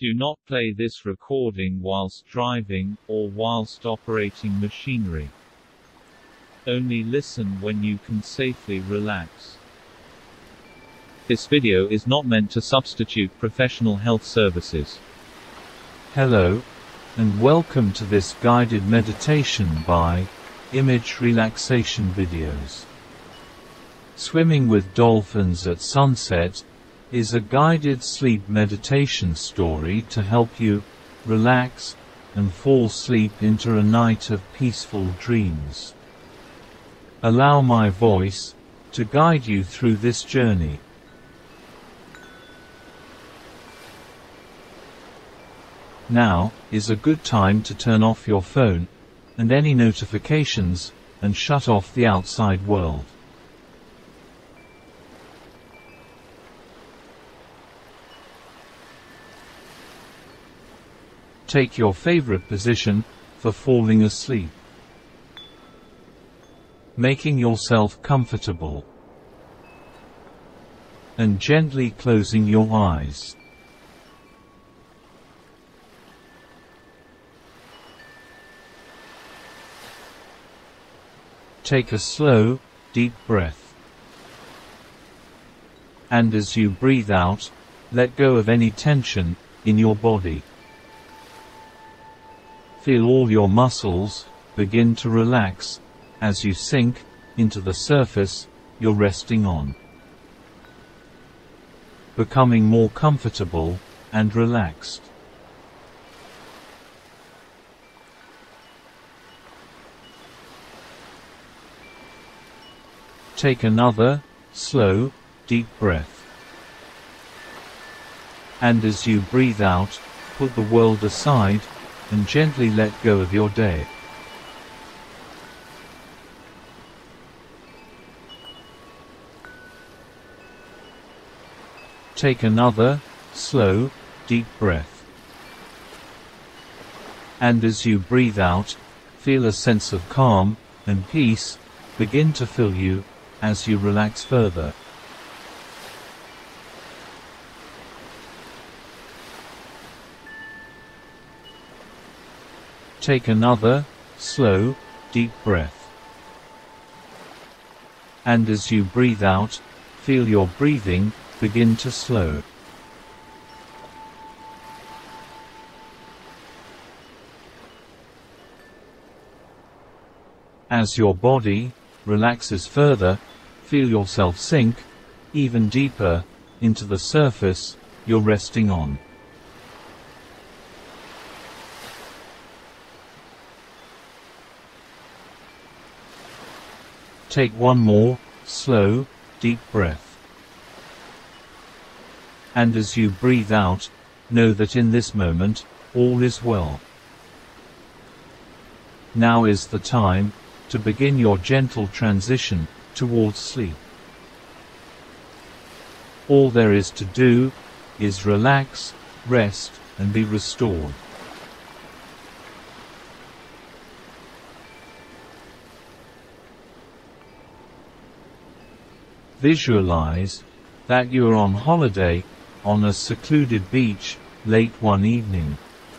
Do not play this recording whilst driving, or whilst operating machinery. Only listen when you can safely relax. This video is not meant to substitute professional health services. Hello, and welcome to this guided meditation by Image Relaxation Videos. Swimming with Dolphins at Sunset is a guided sleep meditation story to help you relax and fall asleep into a night of peaceful dreams. Allow my voice to guide you through this journey. Now is a good time to turn off your phone and any notifications and shut off the outside world. Take your favorite position for falling asleep, making yourself comfortable, and gently closing your eyes. Take a slow, deep breath, and as you breathe out, let go of any tension in your body. Feel all your muscles begin to relax as you sink into the surface you're resting on, becoming more comfortable and relaxed. Take another slow, deep breath, and as you breathe out, put the world aside and gently let go of your day. Take another slow, deep breath, and as you breathe out, feel a sense of calm and peace begin to fill you as you relax further. Take another slow, deep breath, and as you breathe out, feel your breathing begin to slow. As your body relaxes further, feel yourself sink even deeper into the surface you're resting on. Take one more slow, deep breath, and as you breathe out, know that in this moment, all is well. Now is the time to begin your gentle transition towards sleep. All there is to do is relax, rest, and be restored. Visualize that you are on holiday on a secluded beach late one evening.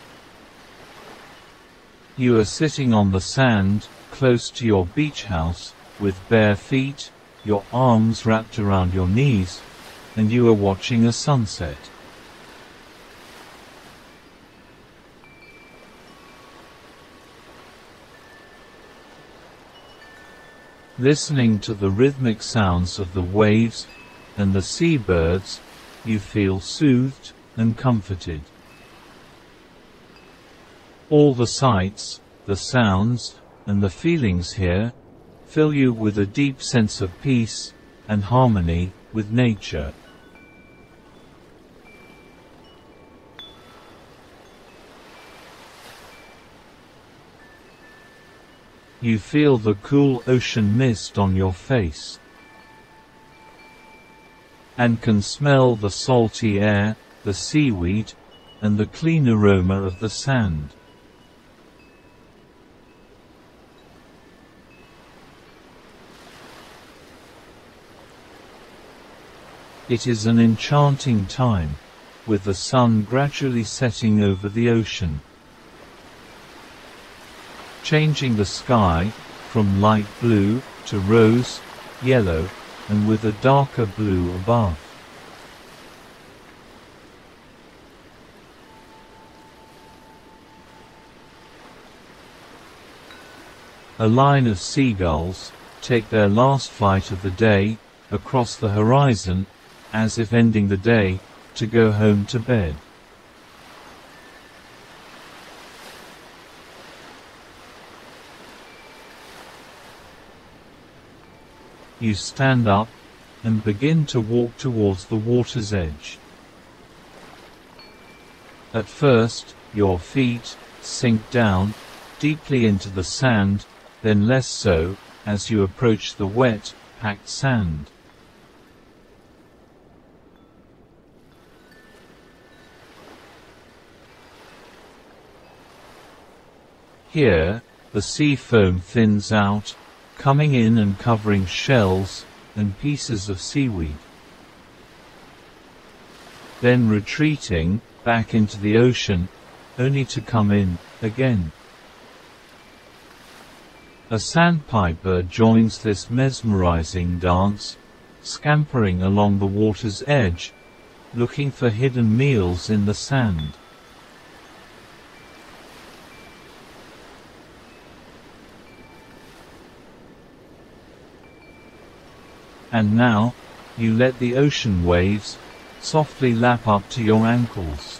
You are sitting on the sand close to your beach house with bare feet, your arms wrapped around your knees, and you are watching a sunset. Listening to the rhythmic sounds of the waves and the seabirds, you feel soothed and comforted. All the sights, the sounds, and the feelings here fill you with a deep sense of peace and harmony with nature. You feel the cool ocean mist on your face, and can smell the salty air, the seaweed, and the clean aroma of the sand. It is an enchanting time, with the sun gradually setting over the ocean, changing the sky from light blue to rose, yellow, and with a darker blue above. A line of seagulls take their last flight of the day across the horizon, as if ending the day, to go home to bed. You stand up and begin to walk towards the water's edge. At first, your feet sink down deeply into the sand, then less so, as you approach the wet, packed sand. Here, the sea foam thins out, coming in and covering shells and pieces of seaweed, then retreating back into the ocean, only to come in again. A sandpiper joins this mesmerizing dance, scampering along the water's edge, looking for hidden meals in the sand. And now, you let the ocean waves softly lap up to your ankles,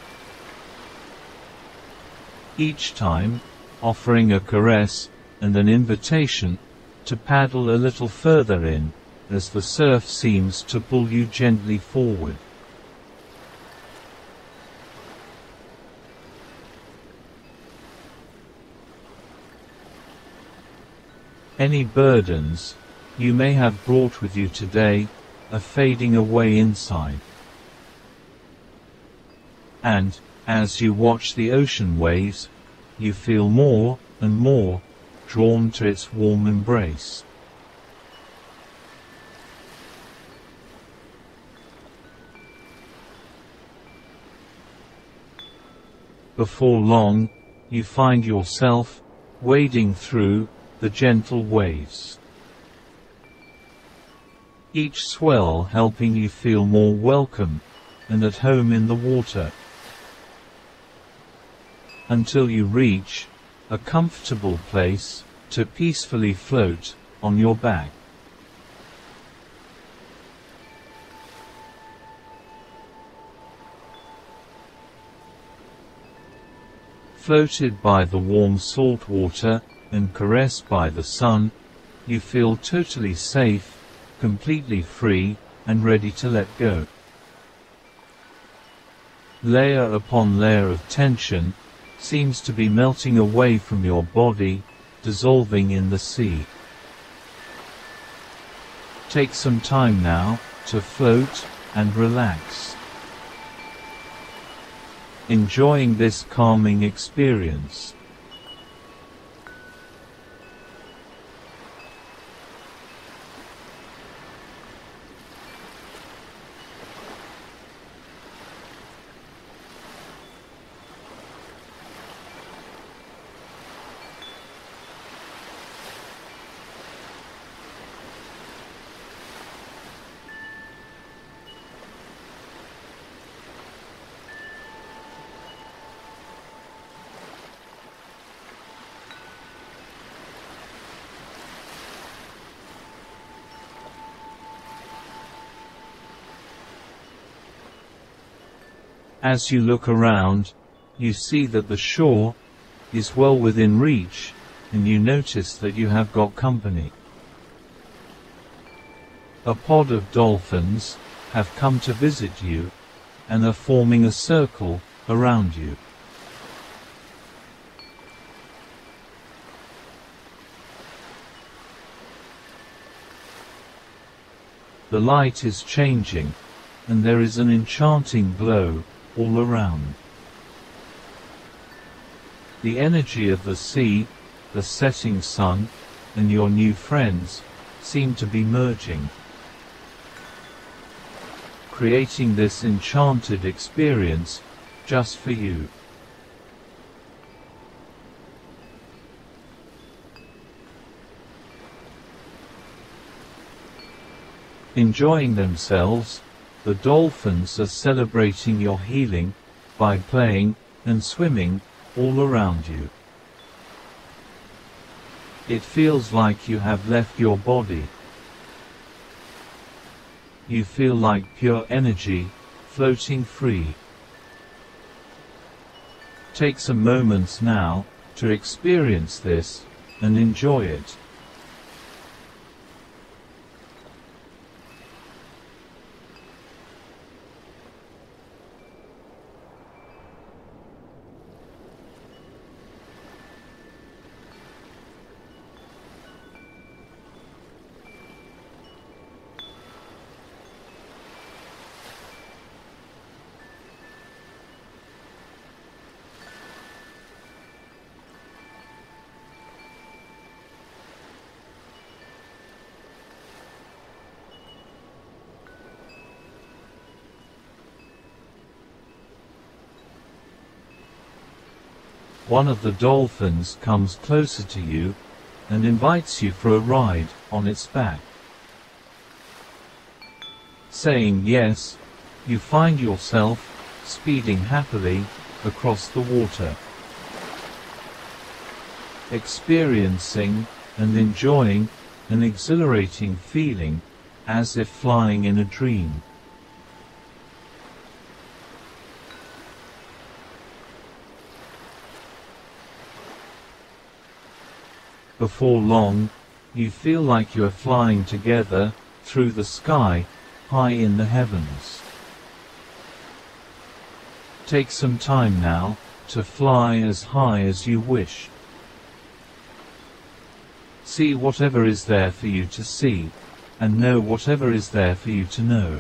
each time offering a caress and an invitation to paddle a little further in, as the surf seems to pull you gently forward. Any burdens you may have brought with you today are fading away inside. And, as you watch the ocean waves, you feel more and more drawn to its warm embrace. Before long, you find yourself wading through the gentle waves, each swell helping you feel more welcome and at home in the water, until you reach a comfortable place to peacefully float on your back. Floated by the warm salt water and caressed by the sun, you feel totally safe, completely free, and ready to let go. Layer upon layer of tension seems to be melting away from your body, dissolving in the sea. Take some time now to float and relax, enjoying this calming experience. As you look around, you see that the shore is well within reach, and you notice that you have got company. A pod of dolphins have come to visit you, and are forming a circle around you. The light is changing, and there is an enchanting glow all around. The energy of the sea, the setting sun, and your new friends seem to be merging, creating this enchanted experience just for you. Enjoying themselves, the dolphins are celebrating your healing by playing and swimming all around you. It feels like you have left your body. You feel like pure energy, floating free. Take some moments now to experience this and enjoy it. One of the dolphins comes closer to you and invites you for a ride on its back. Saying yes, you find yourself speeding happily across the water, experiencing and enjoying an exhilarating feeling as if flying in a dream. Before long, you feel like you are flying together through the sky, high in the heavens. Take some time now to fly as high as you wish. See whatever is there for you to see, and know whatever is there for you to know.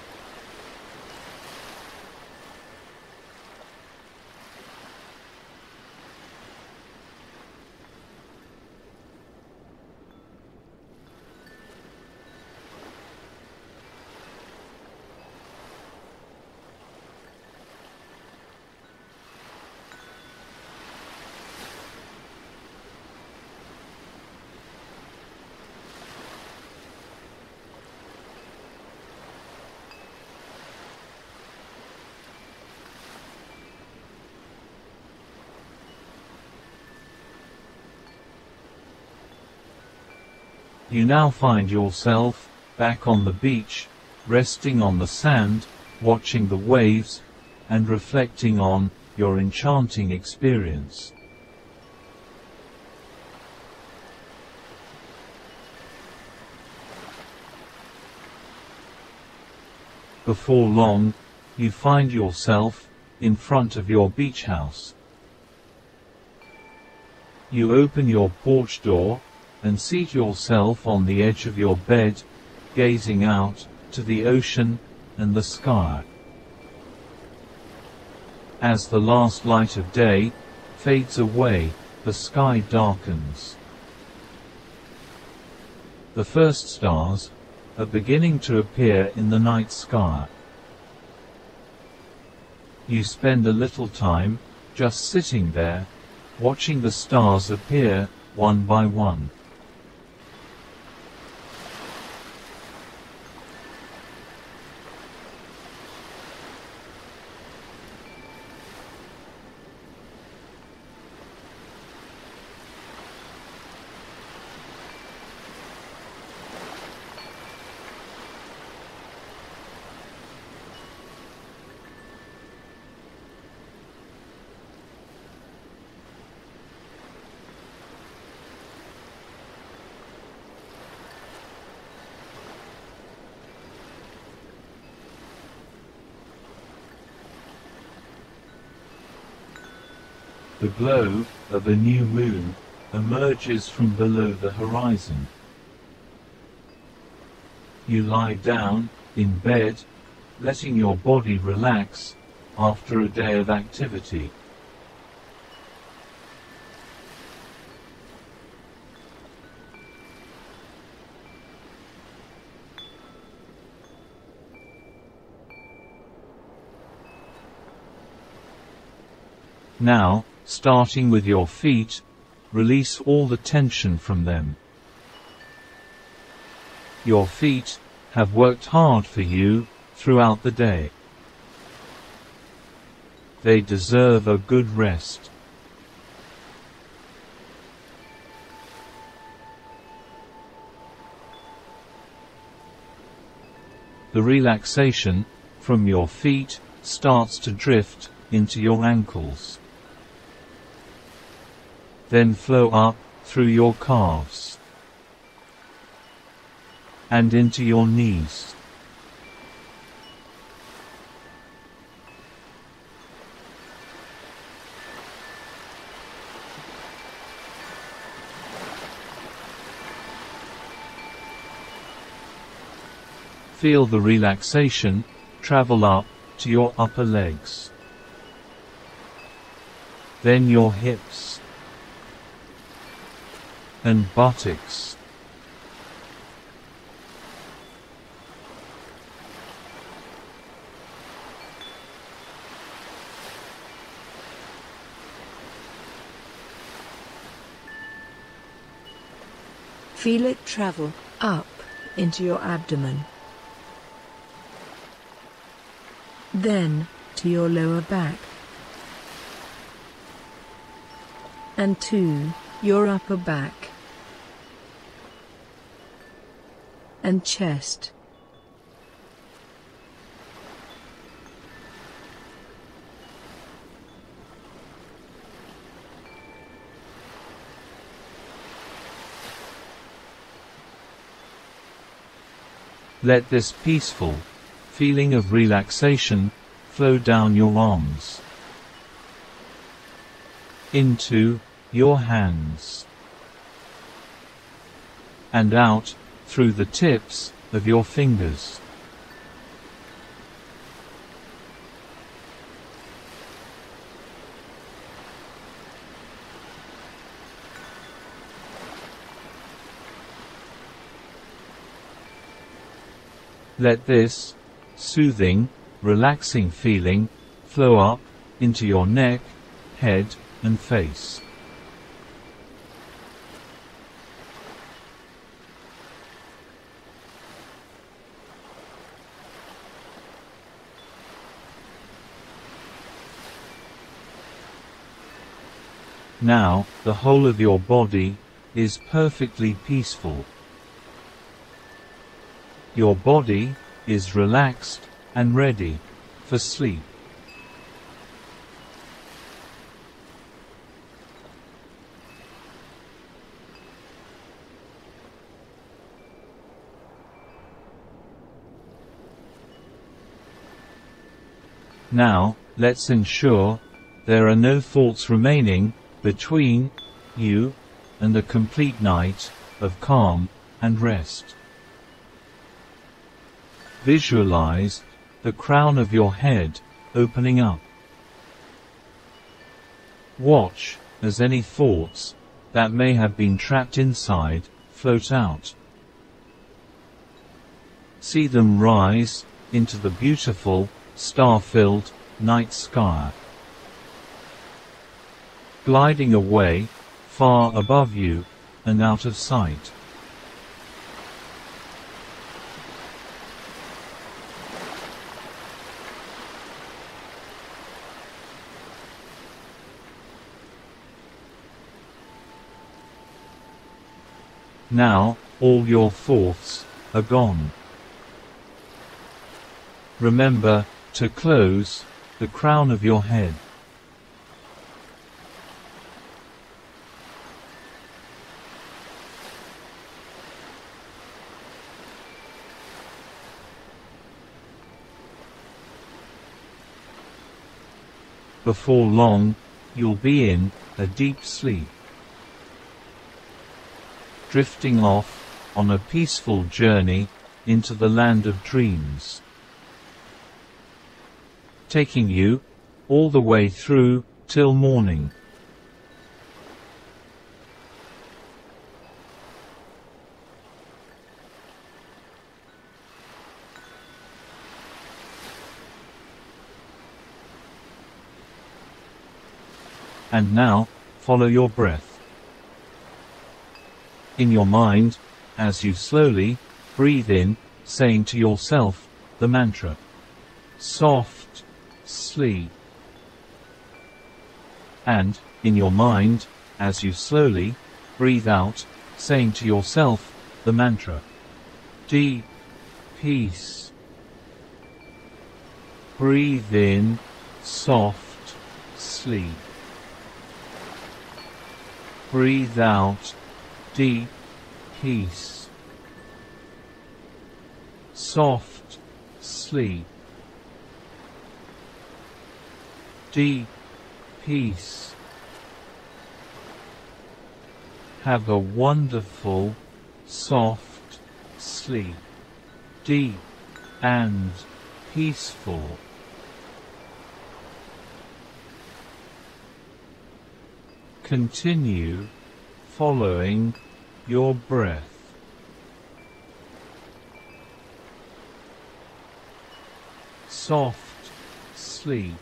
You now find yourself back on the beach, resting on the sand, watching the waves, and reflecting on your enchanting experience. Before long, you find yourself in front of your beach house. You open your porch door and seat yourself on the edge of your bed, gazing out to the ocean and the sky. As the last light of day fades away, the sky darkens. The first stars are beginning to appear in the night sky. You spend a little time just sitting there, watching the stars appear one by one. The glow of a new moon emerges from below the horizon. You lie down in bed, letting your body relax after a day of activity. Now, starting with your feet, release all the tension from them. Your feet have worked hard for you throughout the day. They deserve a good rest. The relaxation from your feet starts to drift into your ankles, then flow up through your calves and into your knees. Feel the relaxation travel up to your upper legs, then your hips and buttocks. Feel it travel up into your abdomen, then to your lower back, and to your upper back and chest. Let this peaceful feeling of relaxation flow down your arms, into your hands, and out through the tips of your fingers. Let this soothing, relaxing feeling flow up into your neck, head, and face. Now, the whole of your body is perfectly peaceful. Your body is relaxed and ready for sleep. Now, let's ensure there are no thoughts remaining between you and a complete night of calm and rest. Visualize the crown of your head opening up. Watch as any thoughts that may have been trapped inside float out. See them rise into the beautiful, star-filled night sky, gliding away far above you and out of sight. Now, all your thoughts are gone. Remember to close the crown of your head. Before long, you'll be in a deep sleep, drifting off on a peaceful journey into the land of dreams, taking you all the way through till morning. And now, follow your breath. In your mind, as you slowly breathe in, saying to yourself the mantra, soft sleep. And, in your mind, as you slowly breathe out, saying to yourself the mantra, deep peace. Breathe in, soft sleep. Breathe out, deep peace. Soft sleep. Deep peace. Have a wonderful, soft sleep. Deep and peaceful. Continue following your breath. Soft sleep.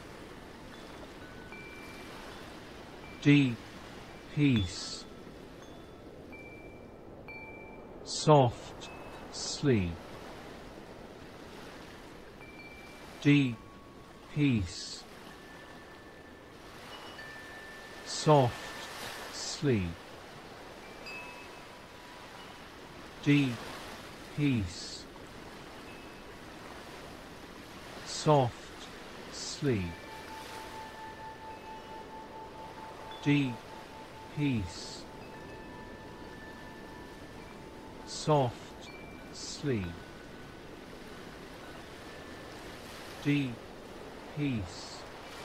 Deep peace. Soft sleep. Deep peace. Soft sleep. Deep peace. Soft sleep. Deep peace. Soft sleep. Deep peace.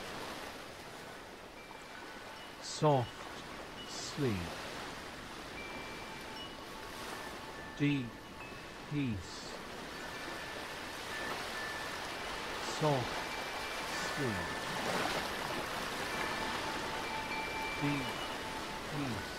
Soft sleep. Deep peace. Soft sleep. Deep peace.